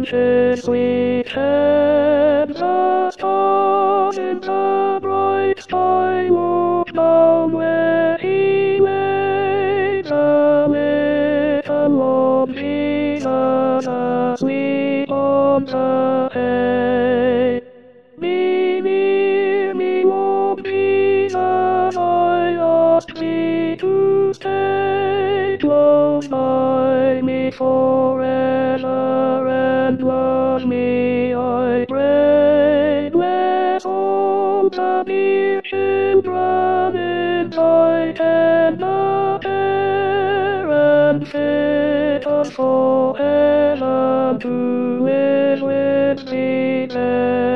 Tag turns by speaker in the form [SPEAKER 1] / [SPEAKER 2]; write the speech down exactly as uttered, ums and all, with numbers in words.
[SPEAKER 1] his sweet hand, the stars in the bright sky looked down where he lay, the little lone Jesus asleep on the hay. Be near me, Lord Jesus, I ask thee to stay close by me forever and love me, I pray. Bless all the dear children in thy tender care, and fit us for heaven to live with thee there.